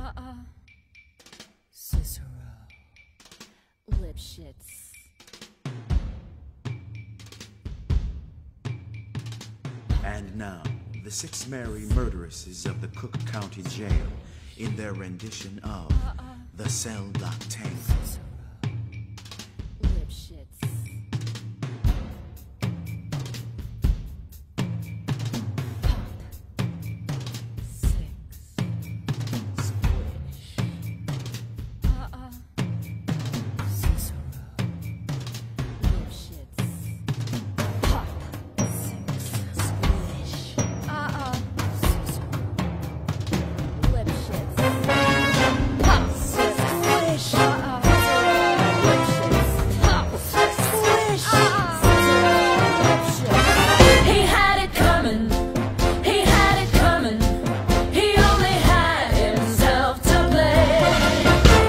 Cicero. Lipschitz. And now, the six merry murderesses of the Cook County Jail in their rendition of The Cell Block Tango.